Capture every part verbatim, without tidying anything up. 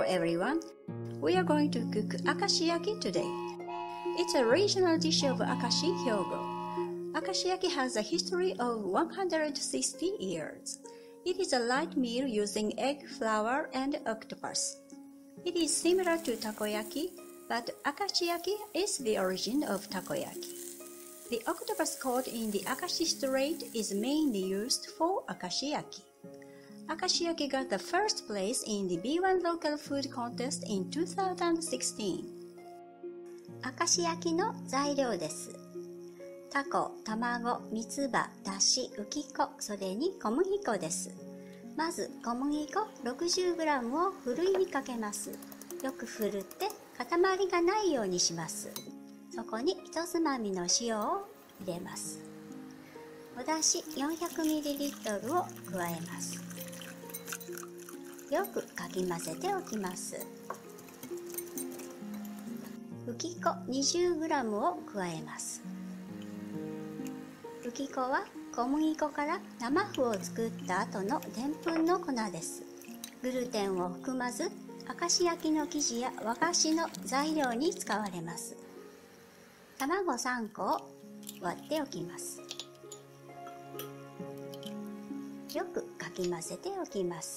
everyone. We are going to cook akashiyaki today. It's a regional dish of Akashi, Hyogo. Akashiyaki has a history of one hundred sixty years. It is a light meal using egg, flour, and octopus. It is similar to takoyaki, but akashiyaki is the origin of takoyaki. The octopus caught in the Akashi Strait is mainly used for akashiyaki. Akashiyaki got the first place in the B one Local Food Contest in two thousand sixteen. 明石焼きの材料です。タコ、卵、三つ葉、だし、浮き粉、それに小麦粉です。まず小麦粉 ろくじゅうグラム をふるいにかけます。よくふるって塊がないようにします。そこにひとつまみの塩を入れます。おだし よんひゃくミリリットル を加えます。よくかき混ぜておきます。浮き粉 にじゅうグラム を加えます。浮き粉は小麦粉から生麩を作った後のでんぷんの粉です。グルテンを含まず、明石焼きの生地や和菓子の材料に使われます。卵さんこを割っておきます。よくかき混ぜておきます。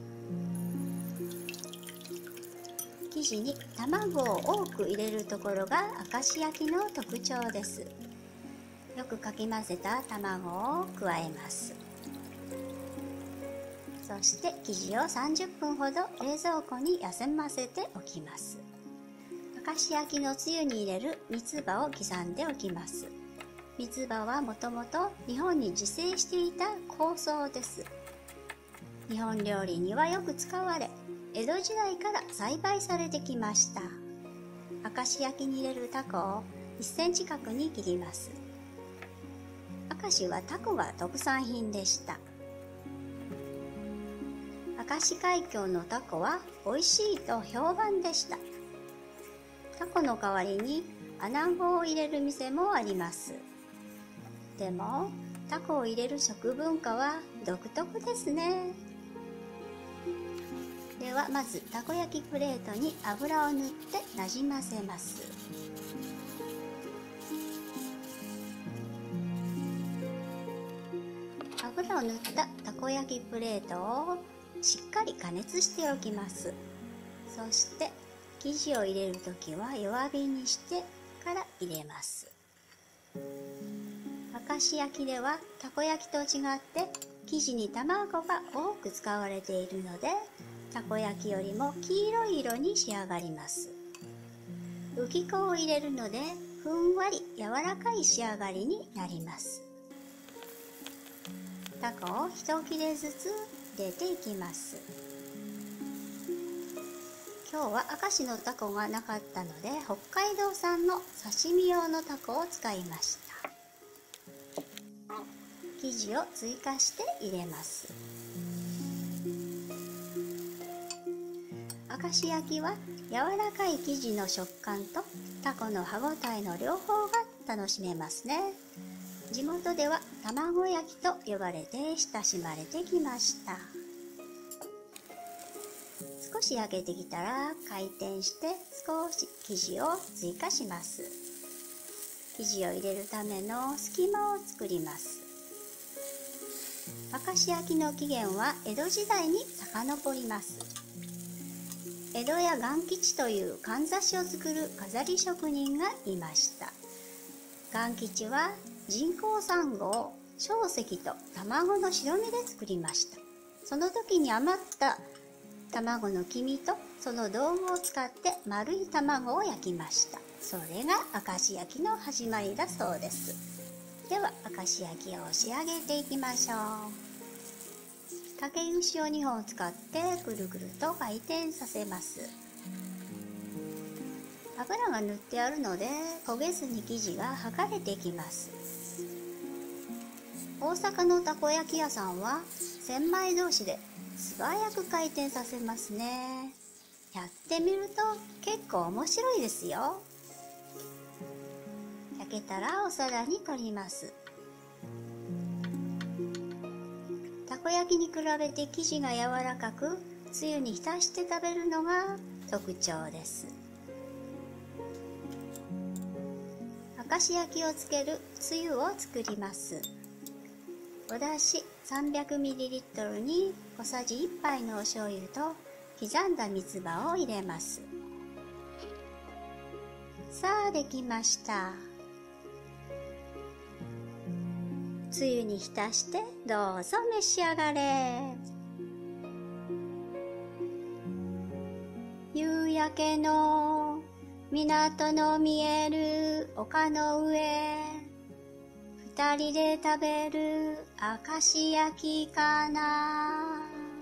生地に卵を多く入れるところが明石焼きの特徴です。よくかき混ぜた卵を加えます。そして生地をさんじゅっぷんほど冷蔵庫に休ませておきます。明石焼きのつゆに入れる三つ葉を刻んでおきます。三つ葉はもともと日本に自生していた香草です。日本料理にはよく使われ、江戸時代から栽培されてきました。明石焼きに入れるタコをいっセンチ角に切ります。明石はタコが特産品でした。明石海峡のタコは美味しいと評判でした。タコの代わりにアナゴを入れる店もあります。でもタコを入れる食文化は独特ですね。ではまずたこ焼きプレートに油を塗ってなじませます。油を塗ったたこ焼きプレートをしっかり加熱しておきます。そして生地を入れるときは弱火にしてから入れます。明石焼きではたこ焼きと違って生地に卵が多く使われているので、たこ焼きよりも黄色い色に仕上がります。浮き粉を入れるのでふんわり柔らかい仕上がりになります。タコを一切れずつ入れていきます。今日は明石のタコがなかったので北海道産の刺身用のタコを使いました。生地を追加して入れます。明石焼きは柔らかい生地の食感とタコの歯ごたえの両方が楽しめますね。地元では卵焼きと呼ばれて親しまれてきました。少し焼けてきたら回転して少し生地を追加します。生地を入れるための隙間を作ります。明石焼きの起源は江戸時代に遡ります。江戸や元吉というかんざしを作る飾り職人がいました。元吉は人工サンゴを硝石と卵の白身で作りました。その時に余った卵の黄身とその道具を使って丸い卵を焼きました。それが明石焼きの始まりだそうです。では明石焼きを仕上げていきましょう。竹串をにほん使ってぐるぐると回転させます。油が塗ってあるので焦げずに生地が剥がれていきます。大阪のたこ焼き屋さんは千枚同士で素早く回転させますね。やってみると結構面白いですよ。焼けたらお皿に取ります。たこ焼きに比べて生地が柔らかくつゆに浸して食べるのが特徴です。明石焼きをつけるつゆを作ります。おだし さんびゃくミリリットル に小さじいっぱいのお醤油と刻んだ三つ葉を入れます。さあできました。つゆに浸してどうぞ召し上がれ。夕焼けの港の見える丘の上、二人で食べる明石焼きかな。